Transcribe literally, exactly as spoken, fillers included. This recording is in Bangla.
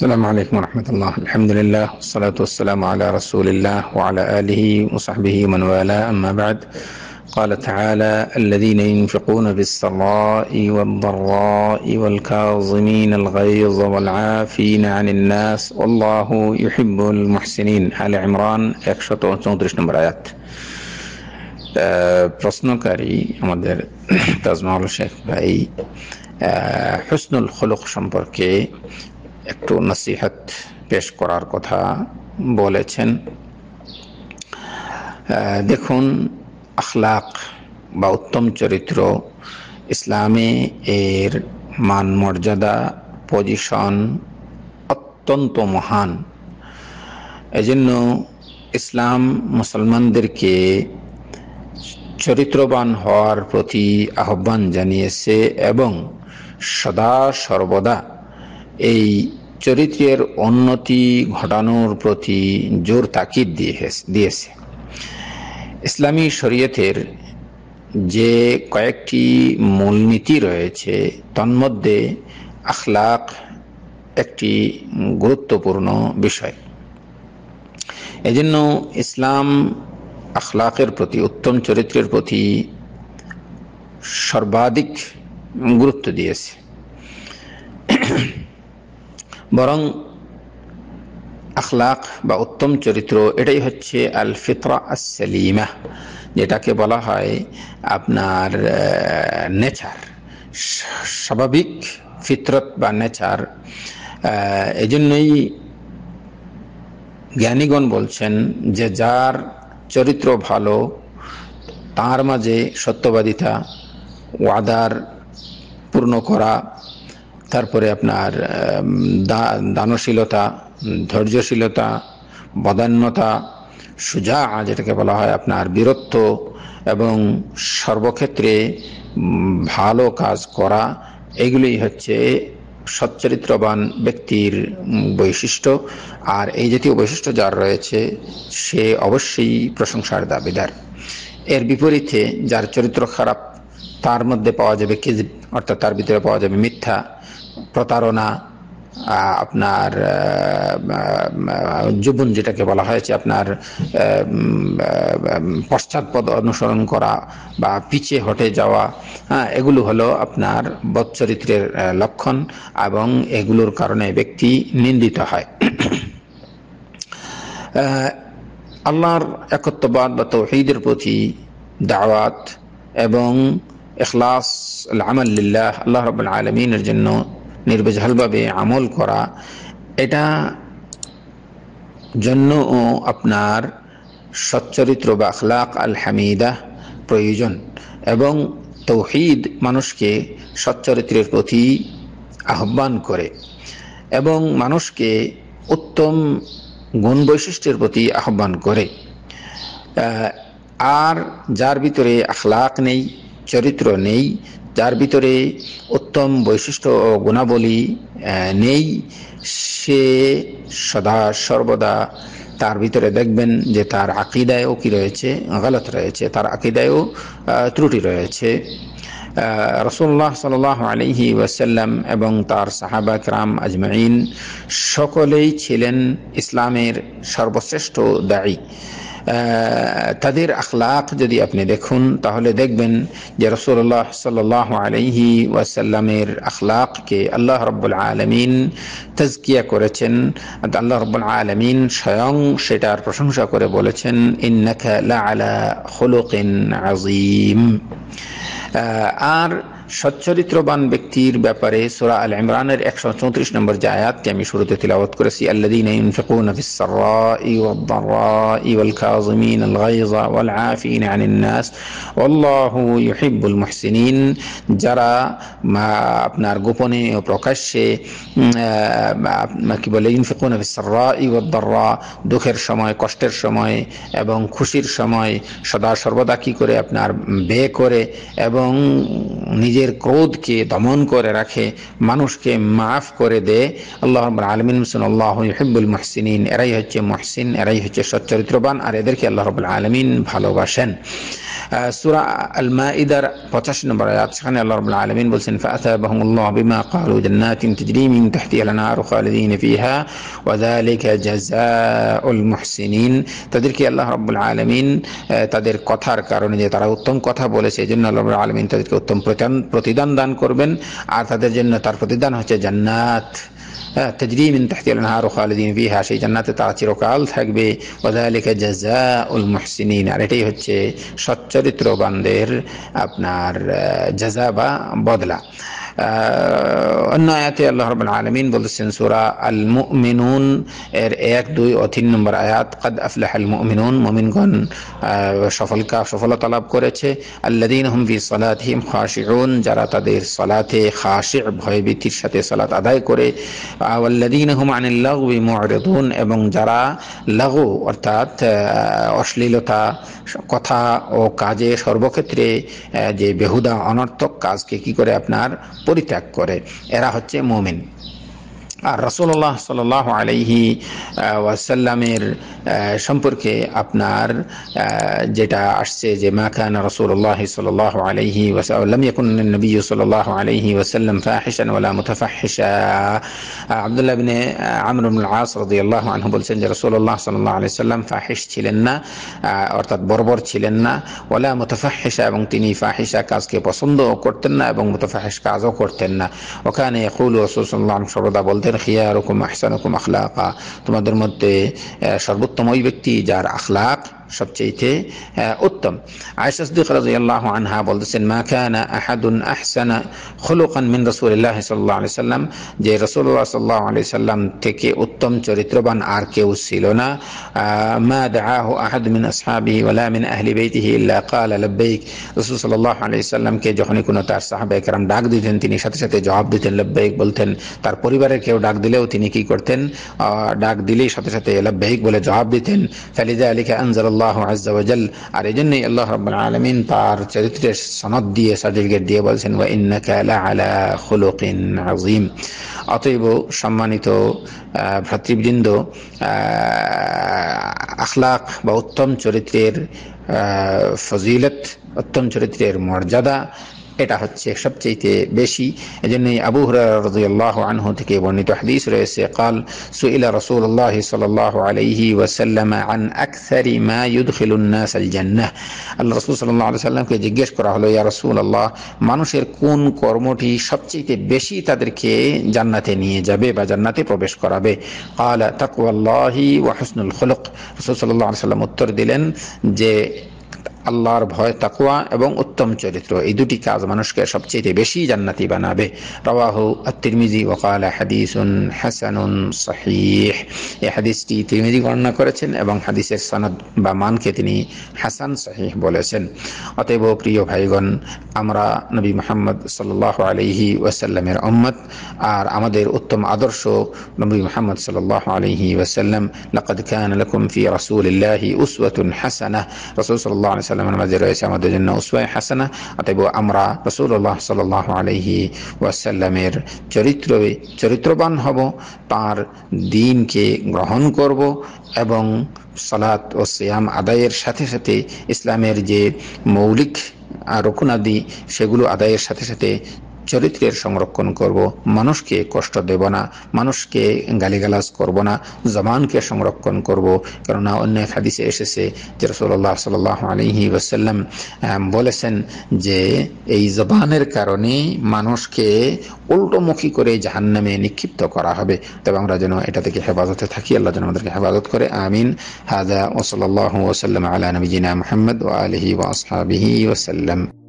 السلام عليكم ورحمة الله. الحمد لله والصلاة والسلام على رسول الله وعلى آله وصحبه ومن والاه. أما بعد، قال تعالى: الذين ينفقون بالسراء والضراء والكاظمين الغيظ والعافين عن الناس والله يحب المحسنين। آل ইমরান একশো চৌত্রিশ নম্বর আয়াত। প্রশ্নকারী আমাদের তাজমাউল শেখ ভাই হুসনুল খুলুক সম্পর্কে একটু নসিহত পেশ করার কথা বলেছেন। দেখুন, আখলাক বা উত্তম চরিত্র ইসলামে এর মান মর্যাদা পজিশন অত্যন্ত মহান। এজন্য ইসলাম মুসলমানদেরকে চরিত্রবান হওয়ার প্রতি আহ্বান জানিয়েছে এবং সদা সর্বদা এই চরিত্রের উন্নতি ঘটানোর প্রতি জোর তাকিদ দিয়েছে। ইসলামী শরীয়তের যে কয়েকটি মূলনীতি রয়েছে তন্মধ্যে আখলাক একটি গুরুত্বপূর্ণ বিষয়। এজন্য ইসলাম আখলাকের প্রতি, উত্তম চরিত্রের প্রতি সর্বাধিক গুরুত্ব দিয়েছে। বরং আখলাক বা উত্তম চরিত্র এটাই হচ্ছে আল ফিতরা আস সালিমা, যেটাকে বলা হয় আপনার নেচার, স্বাভাবিক ফিতরত বা নেচার। এজন্যই জ্ঞানীগণ বলছেন যে যার চরিত্র ভালো তার মাঝে সত্যবাদিতা, ওয়াদার পূর্ণ করা, তারপরে আপনার দানশীলতা, ধৈর্যশীলতা, বদান্যতা, সুজা যেটাকে বলা হয় আপনার বীরত্ব এবং সর্বক্ষেত্রে ভালো কাজ করা, এগুলোই হচ্ছে সচ্চরিত্রবান ব্যক্তির বৈশিষ্ট্য। আর এই জাতীয় বৈশিষ্ট্য যার রয়েছে সে অবশ্যই প্রশংসার দাবিদার। এর বিপরীতে যার চরিত্র খারাপ তার মধ্যে পাওয়া যাবে কিযব, অর্থাৎ তার ভিতরে পাওয়া যাবে মিথ্যা, প্রতারণা, আপনার জুবুন যেটাকে বলা হয়েছে আপনার পশ্চাৎপদ অনুসরণ করা বা পিছে হটে যাওয়া, হ্যাঁ, এগুলো হলো আপনার বদচরিত্রের লক্ষণ এবং এগুলোর কারণে ব্যক্তি নিন্দিত হয়। আল্লাহর একত্ববাদ বা তাওহীদের প্রতি দাওয়াত এবং ইখলাস আল আমাল লিল্লাহ, আল্লাহ রাব্বুল আলামিনের জন্য নির্ভেজালভাবে আমল করা, এটা জন্য আপনার সচ্চরিত্র বা আখলাক আল হামিদা প্রয়োজন। এবং তাওহীদ মানুষকে সচ্চরিত্রের প্রতি আহ্বান করে এবং মানুষকে উত্তম গুণ বৈশিষ্ট্যের প্রতি আহ্বান করে। আর যার ভিতরে আখলাক নেই, চরিত্র নেই, যার ভিতরে উত্তম বৈশিষ্ট্য ও গুণাবলী নেই, সে সদা সর্বদা তার ভিতরে দেখবেন যে তার আকীদায়ও কি রয়েছে, গলত রয়েছে, তার আকীদায়ও ত্রুটি রয়েছে। রাসূলুল্লাহ সাল্লাল্লাহু আলাইহি ওয়াসাল্লাম এবং তার সাহাবা কিরাম আজমাইন সকলেই ছিলেন ইসলামের সর্বশ্রেষ্ঠ দায়ী। তাদের আখলাক যদি আপনি দেখুন তাহলে দেখবেন যে রাসূলুল্লাহ সাল্লাল্লাহু আলাইহি ওয়াসাল্লামের আখলাককে আল্লাহ রাব্বুল আলামিন তাজকিয়া করেছেন। আল্লাহ রাব্বুল আলামিন স্বয়ং সেটার প্রশংসা করে বলেছেন, ইন্নাকা লাআলা খুলুকিন আযীম। আর সচ্চরিত্রবান ব্যক্তির ব্যাপারে সূরা আল ইমরানের একশো চৌত্রিশ নম্বর যে আয়াতটি আমি শুরুতে তিলাওয়াত করেছি, আল্লাযীনা ইউনফিকুনা ফিস সাররাই ওয়াদ দাররাই ওয়াল কাযিমিনাল গায়যা ওয়াল আফিনা আনিন নাস ওয়াল্লাহু ইউহিব্বুল মুহসিনিন, যারা আপনার গোপনে ও প্রকাশ্যে কি বলে ইউনফিকুনা ফিস সাররাই ওয়াদ দাররা, দুঃখের সময়, কষ্টের সময় এবং খুশির সময় সদা সর্বদা কি করে আপনার ব্যয় করে এবং নিজের ক্রোধকে দমন করে রাখে, মানুষকে মাফ করে দেয়। আল্লাহ রাব্বুল আলামিন বলেন, আল্লাহু ইউহিব্বুল মুহসিনিন, এরাই হচ্ছে মুহসিন, এরাই হচ্ছে সচ্চরিত্রবান, আর এদেরকে আল্লাহ রাব্বুল আলামিন ভালোবাসেন। সূরা আল মাইদার পঁচাশি নম্বর আয়াত, সেখানে আল্লাহ রাব্বুল আলামিন বলেন ফাআতাবাহুমুল্লাহু বিমা ক্বালু জান্নাতিন তাজরি মিন তাহতিহা আল আনহারু খালিদিন ফিহা ওয়া যালিকা জাযাউল মুহসিনিন। তাদেরকে আল্লাহ রাব্বুল আলামিন তাদের কথার কারণে, যে তারা উত্তম কথা বলেছে, এজন্য আল্লাহ রাব্বুল আলামিন তাদেরকে উত্তম প্রতিদান দান করবেন। আর তাদের জন্য তার প্রতিদান হচ্ছে জান্নাত, তাজরি মিন তাহতিহা আল আনহারু খালিদিন ফিহা, সেই জান্নাতে তারা চিরকাল থাকবে। ওয়া যালিকা জাযাউল মুহসিনিন, আর এটাই হচ্ছে সচ্চরিত্রবানদের আপনার জাযা বা বদলা। অন্য আয়াতে আল্লাহ রাব্বুল আলামিন বলেছেন সূরা আল মুমিনুন এর এক, দুই ও তিন নম্বর আয়াত, কাদ আফলাহাল মুমিনুন, মুমিনগণ সফলতা সফলতা লাভ করেছে। আল্লাযীনা হুম ফি সালাতিহিম খাশিউন, যারা তাদের সালাতে খাশি' ভয়ভীতির সাথে সালাত আদায় করে। ওয়াল্লাযীনা হুম আনিল লাগবি মু'রিদুন, এবং যারা লাগু অর্থাৎ অশ্লীলতা কথা ও কাজে সর্বক্ষেত্রে যে বেহুদা অনর্থক কাজকে কি করে আপনার পরিত্যাগ করে, এরা হচ্ছে মুমিন। আর রাসূলুল্লাহ সাল্লাল্লাহু আলাইহি ওয়াসাল্লামের সম্পর্কে আপনার যেটা আসছে যে মা কানা রাসূলুল্লাহ সাল্লাল্লাহু আলাইহি ওয়াসাল্লাম লাম ইয়াকুন নবী সাল্লাল্লাহু আলাইহি ওয়াসাল্লাম ফাহিশান ওয়ালা মুতাফাহিশা। আব্দুল্লাহ ইবনে আমর ইবনে আল আস রাদিয়াল্লাহু আনহু বলেন যে রাসূলুল্লাহ সাল্লাল্লাহু আলাইহি ওয়াসাল্লাম ফাহিশ ছিলেন না, অর্থাৎ বর্বর ছিলেন না, ওয়ালা মুতাফাহিশা, এবং তিনি ফাহিশা কাজকে পছন্দ করতেন না এবং মুতাফাহিশ কাজও করতেন না। ওখানে ইয়াকুলু রাসূল সাল্লাল্লাহু আলাইহি ওয়াসাল্লাম সর্বদা বলতেন খিয়ারুকুম আহসানুকুম আখলাকা, তোমাদের মধ্যে সর্বোত্তম ওই ব্যক্তি যার আখলাক সবচেয়ে উত্তম। আয়েশা সিদ্দিকা রাদিয়াল্লাহু আনহা বলতেছেন মা কানা আহাদুন আহসানা খুলুকান মিন রাসূলিল্লাহ সাল্লাল্লাহু আলাইহি সাল্লাম, যে রাসূলুল্লাহ সাল্লাল্লাহু আলাইহি সাল্লাম থেকে উত্তম চরিত্রবান আর কেউ ছিল না। মা দাআহু আহাদ মিন আসহাবিহি ওয়ালা মিন আহলি বাইতিহি ইল্লা ক্বালা লাব্বাইক, রাসূল সাল্লাল্লাহু আলাইহি সাল্লামকে যখনই কোনো তার সাহাবায়ে কেরাম ডাক দিতেন তিনি সাথে সাথে জবাব দিতেন, লাব্বাইক বলতেন। তার পরিবারের কেউ ডাক দিলেও তিনি কি করতেন, ডাক দিলেই সাথে সাথে লাব্বাইক বলে জবাব দিতেন। ফালিযালিকা আনজালাল্লাহু আযজা ওয়া জাল, আর এজন্যই আল্লাহ রাব্বুল আলামিন তার চরিত্রের সনদ দিয়ে সার্টিফিকেট দিয়ে বলছেন ওয়া ইন্নাকা লাআলা খুলুকিন আযীম। অতএব সম্মানিত ভ্রাতৃবৃন্দ, আখলাক বা উত্তম চরিত্রের ফজিলত, উত্তম চরিত্রের মর্যাদা, এটা হচ্ছে সবচেয়ে বেশি। এজন্যই আবু হুরায়রা রাদিয়াল্লাহু আনহু থেকে বর্ণিত হাদিস রয়েছে, قال سئل رسول الله صلى الله عليه وسلم عن اكثر ما يدخل الناس الجنه, আল্লাহ রাসূল সাল্লাল্লাহু আলাইহি ওয়াসাল্লামকে জিজ্ঞেস করা হলো, ইয়া রাসূলুল্লাহ, মানুষের কোন কর্মটি সবচেয়ে বেশি তাদেরকে জান্নাতে নিয়ে যাবে বা জান্নাতে প্রবেশ করাবে? قال تقوى الله وحسن الخلق, রাসূল সাল্লাল্লাহু আলাইহি ওয়াসাল্লাম উত্তর দিলেন যে আল্লাহর ভয়, তাকওয়া এবং উত্তম চরিত্র, এই দুটি কাজ মানুষকে সবচেয়ে বেশি জান্নাতি বানাবে। রাওয়াহু আত-তিরমিজি ওয়া ক্বালা হাদিসুন হাসানুন সহিহ, এই হাদিসটি তিরমিজি বর্ণনা করেছেন এবং হাদিসের সনদ বা মানকে তিনি হাসান সহিহ বলেছেন। অতএব প্রিয় ভাইগণ, আমরা নবী মুহাম্মদ সাল্লাল্লাহু আলাইহি ওয়াসাল্লামের উম্মত, আর আমাদের উত্তম আদর্শ নবী মুহাম্মদ সাল্লাল্লাহু আলাইহি ওয়াসাল্লাম, লাকাদ কানা লাকুম ফি রাসূলিল্লাহি উসওয়াতুন হাসানাহ, রাসূল সাল্লাল্লাহু আলাইহি ওয়াসাল্লামের মাঝে রয়েছে আমাদের জন্য উসওয়ায়ে হাসানাহ। অতএব আমরা রাসূলুল্লাহ সাল্লাল্লাহু আলাইহি ওয়াসাল্লামের চরিত্র চরিত্রবান হব, তার দ্বীনকে গ্রহণ করব এবং সালাত ও সিয়াম আদায়ের সাথে সাথে ইসলামের যে মৌলিক রুকনাদি সেগুলো আদায়ের সাথে সাথে চরিত্রের সংরক্ষণ করব, মানুষকে কষ্ট দেব না, মানুষকে গালিগালাজ করব না, জবানকে সংরক্ষণ করব। কেননা অন্য এক হাদিসে এসেছে যে রাসূলুল্লাহ সাল্লাল্লাহু আলাইহি ওয়াসাল্লাম বলেছেন যে এই জবানের কারণে মানুষকে উল্টোমুখী করে জাহান্নামে নিক্ষিপ্ত করা হবে। তবে আমরা যেন এটা থেকে হেফাজতে থাকি, আল্লাহ যেন আমাদেরকে হেফাজত করে, আমিন। হাযা ওয়া সাল্লাল্লাহু ওয়া সাল্লাম আলা নবিয়িনা মুহাম্মদ ওয়া আলিহি ওয়া আসহাবিহি ওয়া সাল্লাম।